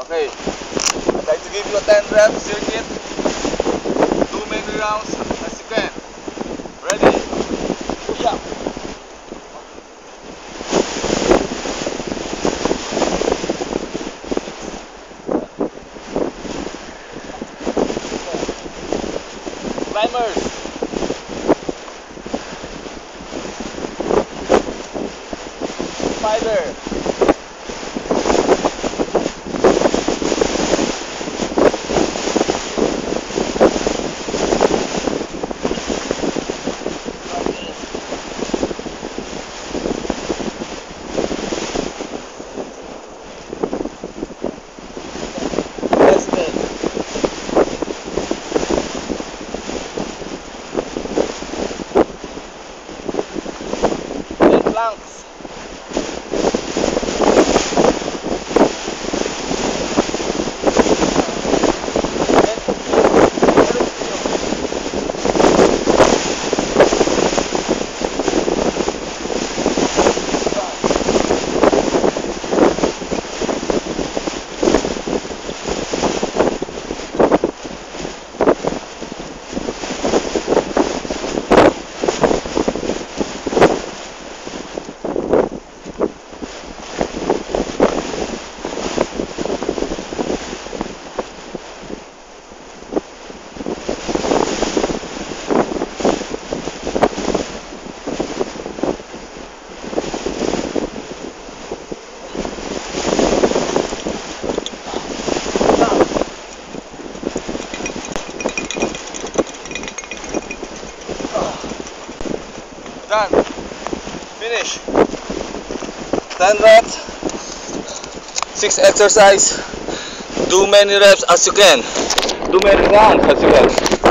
Okay, I'd like to give you a 10 rep circuit. Do many rounds as you can. Ready? Push up. Climbers. Spider. Planks. Done. Finish. 10 reps. 6 exercise. Do many reps as you can. Do many rounds as you can.